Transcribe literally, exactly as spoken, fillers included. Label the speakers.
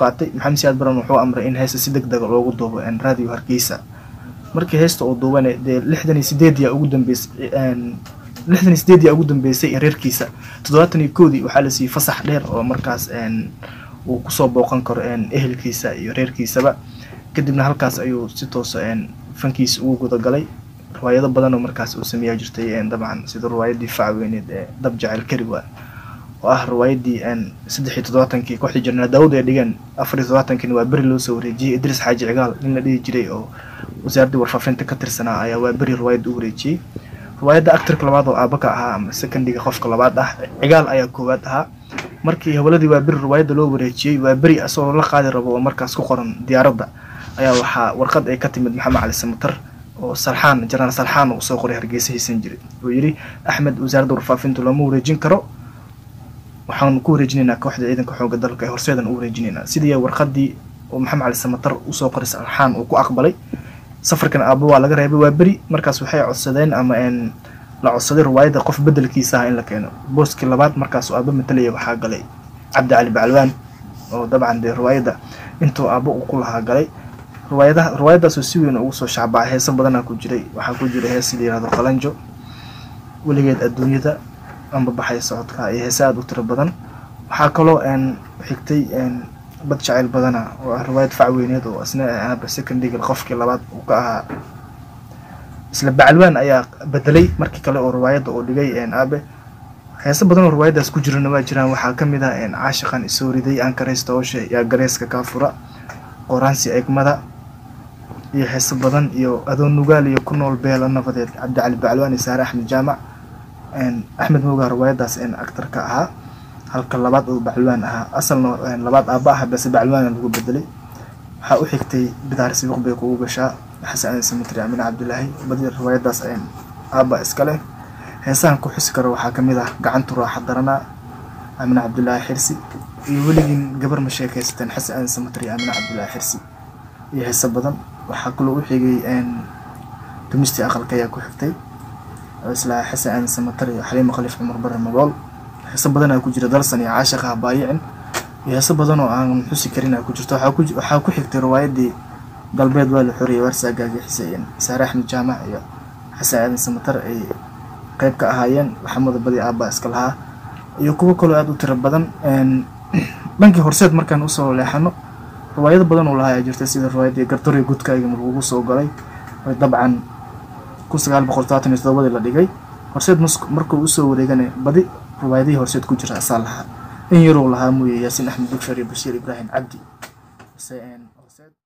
Speaker 1: qaatay maxamed siyaad baran wuxuu amray in heesta si degdeg loogu duubo in radio Hargeysa markii heesta uu duubanay de lixdan iyo sideed ya ugu dambeysay een lixdan iyo sideed ya ugu dambeysay reerkiisa toddobaatan iyo kow waxa la siiyay fasax dheer oo markaas een uu ku soo booqan karo een ehelkiisa iyo reerkiisaba kadibna halkaas ayuu si toos ah een fankiisa ugu guda galay riwaayado badan oo markaas uu sameeyay jirtay een dabcan sida riwaayadii Facweyneed ee dab jacayl kariwa oo ah riwaayadii een saddex iyo toddobaatan-kii kooxdii Janna Daawud ay dhigeen afar iyo toddobaatan-kii waa bari loo soo wareejiyay Idris Xaaji Cigaal nin la dhigi jiray oo wasaaradda warfaafinta ka tirsanaa ayaa waa bari riwaayad u wareejiyay riwaayadda actor labaad oo aabaka ahaa ama secondiga qofka labaad ah Cigaal ayaa koowaad ahaa markii hawladii waa bari riwaayadda loo wareejiyay waa bari asoo la qaadi rabo oo markaas ku qoran diyaaradda ayaa waxa warqad ay ka timid Maxamed Cali Samatar oo Salxaan Janaan Salxaan oo soo qoray Hargeysa hiisan jiray oo yiri Axmed wasaaradda warfaafinta lama wareejin karo waxaan ku wareejinaynaa kooxda ciidanka xoogga dalka ee horseedan u wareejinaynaa sidii warqadii oo Maxamed Cali Samatar u soo qoray Salxaan oo ku aqbalay safarkan aabo waa laga reebay waa bari markaas waxay codsadeen ama in la codsaday riwaayadda qof bedelkiisa in la keeno booski labaad markaas aabo matalay waxa galay Cabdi Cali Bacalwaan oo dabcan de riwaayadda intuu aabo u ku lahaa galay riwaayadaha riwaayadaas oo si weyn ugu soo shacbaa heeso badan ku jiray waxa ku jiray hees liiraado qalanjo waligeed adduunyada amba baxay socodka iyo heesaad u tiro badan waxa kaloo aan xigtay aan bad jacayl badana oo riwaayad Facweyneed oo asna aaba secondiga qofkii labaad uu ka ahaa isla Bacalwaan ayaa bedelay markii kale oo riwaayadda oo dhigay aan aabe heeso badan oo riwaayadaas ku jirana waa jiraan waxa kamid ah in caashiqan isoo riday aan kareysto oo shay ya gareeska ka fura qoraansi egmada iyo heeso badan iyo adoon nugaal iyo ku nool beela nabadeed Cabdi Cali Bacalwaan iyo Saare Axmed Jaamac een Axmed Mooga riwaayadaas in actor ka ahaa halka labaad oo Bacalwaan ahaa asalna labaad aaba ah bas Bacalwaan lagu bedelay waxa u xigtay bidaar sibiq bay ku gashaa Xasan Samatar Aamin Cabdullaahi badii riwaayadaas ay aaba iska leh heesahan ku xisi karo waxa kamid ah gacantu raaxa darana Aamin Cabdullaahi Xirsi iyo weligin gabar ma sheekaystaan Xasan Samatar Aamin Cabdullaahi Xirsi iyo heeso badan waxa kaloo u xigay een dumisti aqalka ayaa ku xigtay isla Xasan Samatar iyo Xaliimo Khaliif Umar Barre Magool heeso badan ku jira dalsan iyo caashiqa baayicin iyo heeso badan oo aan xusi karin ku jirto waxa ku waxa ku xigtay riwaayadii galbeed waa la xuriyay warsagaga Xiseen Saare Axmed Jaamac iyo Xasan Samatar ay qayb ka ahaayeen Maxamed Badi aaba iska lahaa iyo kuwa kale aad u tiro badan een dhankii horseed markaan u soo leexano riwaayado badan oo lahaa jirtay sida riwaayadii Gartooy Gudkayga markuu soo galay way dabcan ku sagaal boqol todobaatan iyo toddoba la dhigay horseed markuu u soo wareeganay badi riwaayadii horseed ku jira asalaha in yaro lahaa mooyee Yaasin Axmed Bukshari Bashiir Ibrahim Cabdi